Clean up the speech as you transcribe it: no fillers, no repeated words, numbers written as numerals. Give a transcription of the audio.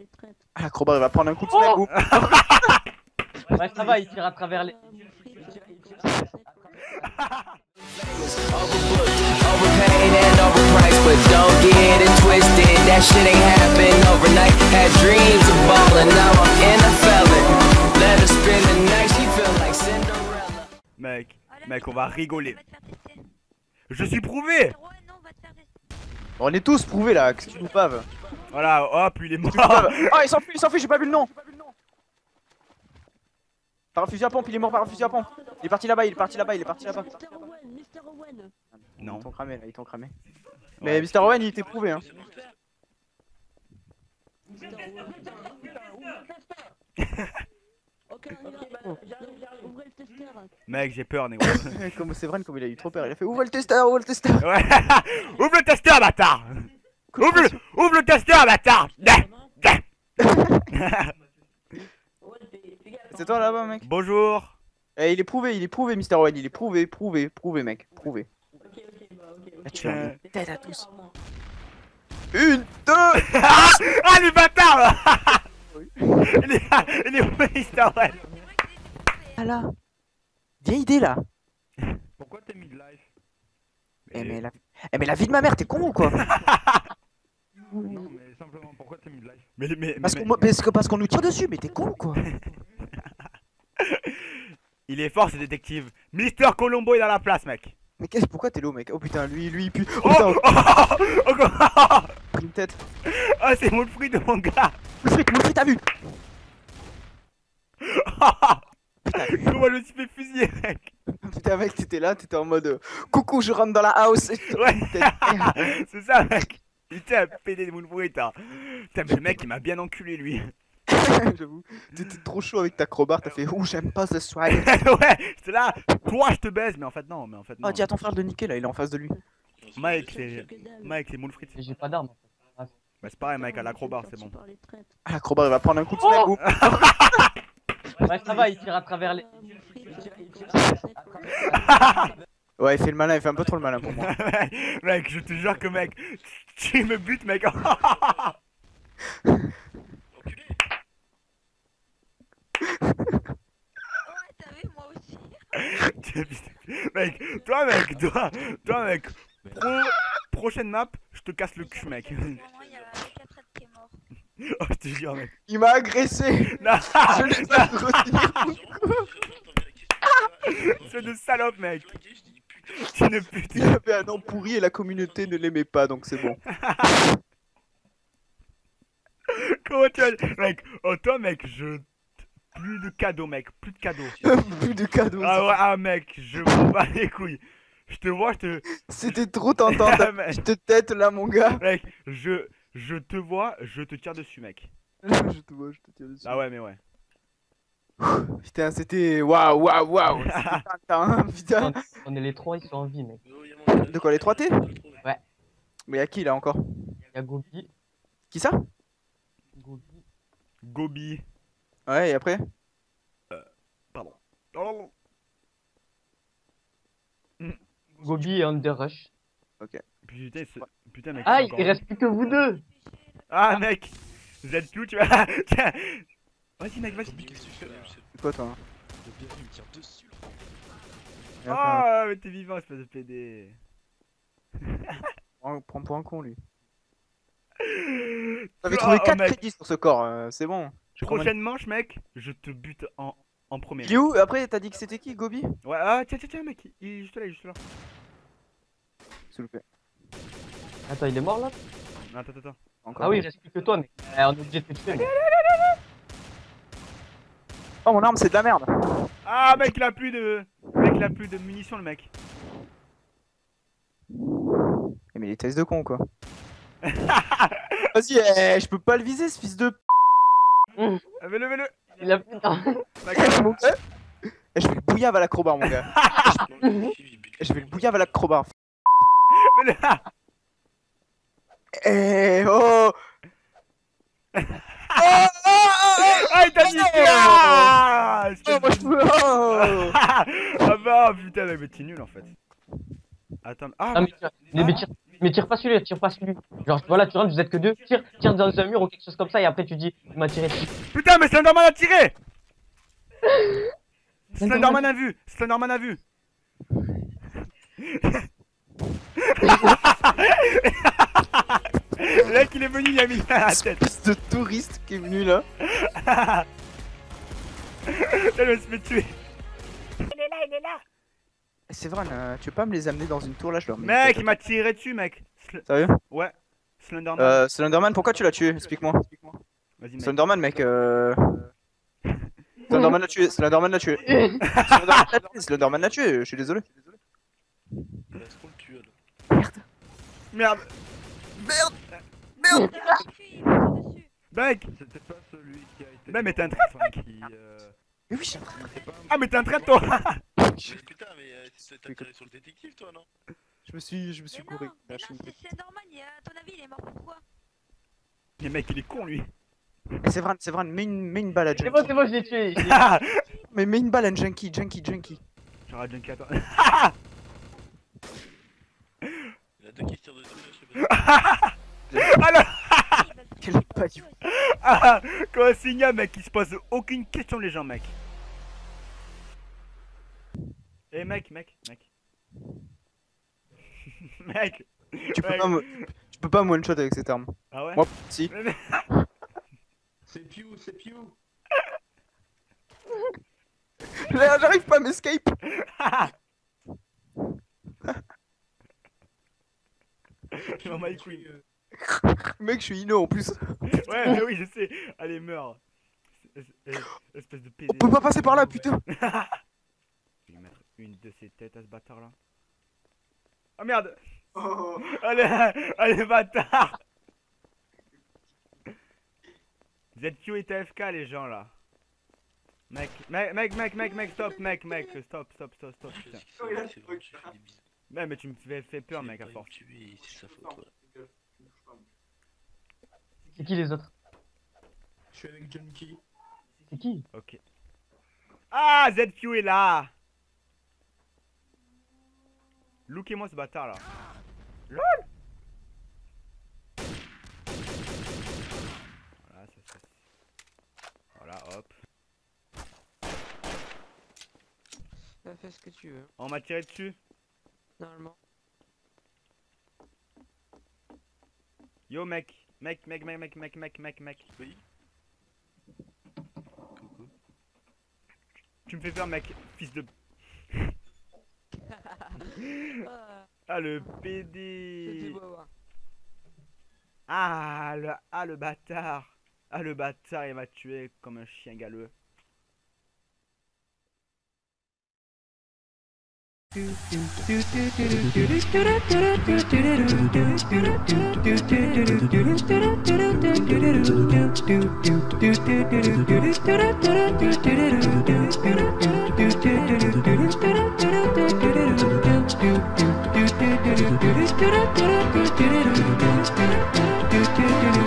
Ah, l'acrobat il va prendre un coup de snap. Oh ouais, ça va, il tire à travers les. Overpaid and overpriced, but don't get it twisted. That shit ain't happen overnight. Had dreams of ballin', now I'm in a felon. Let her spend the night, she feel like Cinderella. Mec, on va rigoler. Je suis prouvé. On est tous prouvés là, qu'est-ce que tu nous paves? Voilà, hop, il est mort. Oh, il s'enfuit, j'ai pas vu le nom. Par un fusil à pompe, il est mort par un fusil à pompe. Il est parti là-bas, il est parti là-bas. Non. Ils t'ont cramé là, ils t'ont cramé. Mais Mr. Owen il était prouvé hein. Mec, j'ai peur, Négo. Comme c'est vrai, comme il a eu trop peur, il a fait ouvre le testeur, Ouais. Ouvre le testeur, bâtard. Ouvre le testeur, bâtard. C'est toi là-bas mec. Bonjour. Eh, il est prouvé Mr. Owen, il est prouvé mec, prouvé. Là, tu as une tête à tous. Une, deux. Ah, les bâtards. Il est où, Mr. Owen? Ah là. Viens idée là. Pourquoi t'es mid-life? Mais la vie de ma mère, t'es con ou quoi? Non, mais simplement, pourquoi t'es mid-life? Parce qu'on nous tire dessus, mais t'es con ou quoi? Il est fort ce détective. Mister Colombo est dans la place, mec. Mais pourquoi t'es low mec? Oh putain, lui il pue. Oh, Oh oh, putain, une tête. oh, c'est mon fruit de mon gars. Mon fric, t'as vu? Comment je me suis fait fusiller, mec? Putain mec, t'étais là, t'étais en mode coucou, je rentre dans la house. Ouais. C'est ça, mec. Putain, pédé de mon fruit, hein. Putain, mais le mec il m'a bien enculé, lui. J'avoue, t'étais trop chaud avec ta crowbar, t'as fait ouh, j'aime pas ce swag. Ouais, j'étais là, toi je te baise, mais en fait non, Oh, dis à ton frère de niquer là, il est en face de lui. Mike, c'est mon frites. J'ai pas d'armes. Bah, c'est pareil, Mike, à l'acrobat, c'est bon. Ah, l'acrobat il va prendre un coup de snap. Oh ouais, ça va, il tire à travers les. Ouais, il fait le malin, il fait un peu trop le malin pour moi. Mec, je te jure que, mec, tu me butes, mec. Mec, toi, mec, prochaine map, je te casse le cul, mec. Oh, je te jure, mec. Il m'a agressé. Non, Je l'ai pas retenir. c'est de salope, mec. Tu ne putes. Il avait un nom pourri et la communauté ne l'aimait pas, donc c'est bon. Comment tu as... Mec, oh toi, mec, plus de cadeaux, mec, plus de cadeaux. Plus de cadeaux. Ah ouais, ah mec, je m'en bats les couilles. Je te vois, C'était trop tentant, ta petite tête là, mon gars. Mec, je te vois, je te tire dessus, mec. Je te vois, je te tire dessus. Ah ouais, mais ouais. Putain, c'était waouh. Putain. On est les trois, ils sont en vie, mec. De quoi, les 3T? Ouais. Mais y'a qui là encore? Y'a Gobi. Qui ça? Gobi. Gobi. Ouais, et après? Pardon. Oh. Gobi et Underrush. Ok. Putain, mec. Ah, il reste plus que vous deux. Ah, mec. Vous êtes tout, tu vas. Tiens. Vas-y, mec, vas-y. C'est quoi toi? Oh, mais t'es vivant, espèce de PD. Prends pour un con lui. T'avais trouvé 4 mec. crédits sur ce corps, c'est bon. Prochaine manche, mec, je te bute en premier. Il est où? Après, t'as dit que c'était qui, Gobi? Ouais, ah, tiens, mec, il est juste là, S'il vous plaît. Attends, il est mort là? Attends. Encore. Ah oui, il reste plus que toi, mec. On est obligé de te tuer, mec. Oh, mon arme, c'est de la merde. Ah, mec, il a plus de munitions, le mec. Mais les tests de con, quoi. Vas-y, je peux pas le viser, ce fils de. Mets-le. Il a plus d'armes. Mon gars. Je vais le bouillave à l'acrobat, mon gars. Je vais le bouillave à l'acrobat. Mets-le. Oh. Ah, il t'a niqué. Oh, moi je peux. Ah bah putain, mais t'es nul en fait. Attends. Ah, mais tiens, Mais tire pas celui-là, tire pas celui. Genre, voilà, tu rentres, vous êtes que deux. Tire dans un mur ou quelque chose comme ça, et après tu dis, il m'a tiré dessus. Putain, mais Slenderman a tiré. Slenderman a vu. Slenderman a vu. Le mec, il est venu, il a mis à la tête. Espèce de touriste qui est venu là. Elle va se fait tuer. Il est là, il est là. C'est vrai, tu veux pas me les amener dans une tour là, je leur mets une Mec, tête. il m'a tiré dessus, mec. Sérieux? Ouais. Slenderman. Slenderman, pourquoi tu l'as tué? Explique-moi. Vas-y, mec. Slenderman, mec. Slenderman l'a tué. Slenderman l'a tué. Slenderman l'a tué. Slenderman l'a tué. Je suis désolé. Laisse trop le tuer là. Merde. Merde. Merde. Mec. C'était pas celui qui a été. Mais t'es un traître, mec. Mais oui, j'ai C'est pas un- Ah, mais t'es un traître, toi. Mais putain, mais t'as tiré sur le détective toi, non? je me suis Mais couru. non, mais non, c'est Slenderman, à ton avis, il est mort pourquoi? Mais mec, il est con, lui. C'est vrai, mets une balle à C'est Junkie. bon, je l'ai tué. Mais mets une balle à Junkie. J'aurais Junkie à toi. Il y en a deux qui se tirent dessus là, je sais pas. Ah là. Quel paillou. Ah, comme un signal, mec, il se pose aucune question, les gens, mec. Eh, mec. Mec. Tu peux Mec. pas me one shot avec cette arme. Ah ouais? Moi, si. C'est Pew, c'est Pew. Là, j'arrive pas à m'escape. Oh my queen. Mec, je suis Ino en plus. Ouais, mais oui, je sais. Allez, meurs. Espèce de PD. On peut pas passer par là, putain. Je vais mettre une de ses têtes à ce bâtard là. Oh merde. Allez, bâtard. ZQ est AFK, les gens là. Mec, stop, stop, putain. C'est vrai, tu fais des bisous. Mais tu me fais peur, mec, à Il va force. me tuer, c'est sa faute. Ouais. C'est qui les autres? Je suis avec Junkie. C'est qui? Ok. Ah, ZQ est là. Lookez-moi ce bâtard là. LOL. Voilà, ça. Voilà, hop. Fais ce que tu veux, On m'a tiré dessus. normalement. Yo, mec. Mec. Oui. Coucou. Tu me fais peur, mec. Fils de. Ah, Ah, le c'était PD. beau, hein. Le bâtard. Ah, le bâtard, il m'a tué comme un chien galeux. Do